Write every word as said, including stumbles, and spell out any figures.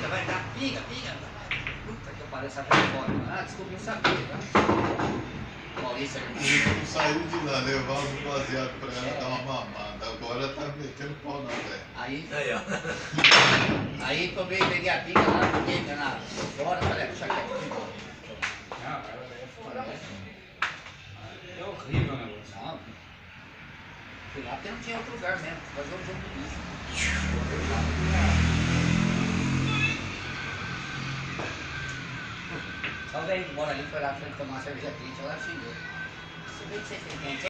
pinga, vai dar, pinga, pinga. Puta que eu parei essa fora. Ah, desculpa, eu sabia, tá? Maurício Não saiu de lá, levar um baseado pra ela é. dar uma mamada. Agora tá metendo pau na velha. Aí, Aí, ó. aí tomei, peguei a pinga lá, peguei na fora, falei, puxa aqui, aqui, embora. Não, ela é fora, né? É horrível o negócio. Não, fui lá porque não tinha outro lugar mesmo, fazer um jogo de lixo. Só o velho que mora ali foi lá pra tomar uma cerveja quente, ela xingou. Você vê que você tem